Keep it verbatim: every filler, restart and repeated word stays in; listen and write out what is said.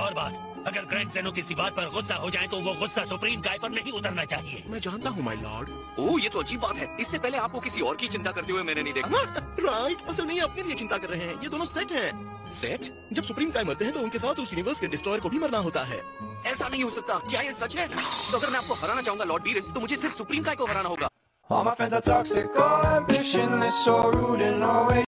और बात, अगर ग्रैंड ज़ेनो किसी बात पर गुस्सा हो जाए तो वो गुस्सा सुप्रीम काय पर नहीं उतरना चाहिए। मैं जानता हूँ माय लॉर्ड। ओह, ये तो अच्छी बात है। इससे पहले आपको किसी और की चिंता करते हुए मैंने नहीं देखा। राइट, असल में ये अपने लिए चिंता कर रहे हैं। ये दोनों सेट हैं। सेट? जब सुप्रीम काय मरते हैं तो उनके साथ उस यूनिवर्स के डिस्ट्रॉयर को भी मरना होता है। ऐसा नहीं हो सकता। क्या ये सच है? तो अगर मैं आपको हराना चाहूंगा लॉर्ड बीरिस, तो मुझे सिर्फ सुप्रीम काय को हराना होगा। All my friends are toxic, all ambition is so rude and always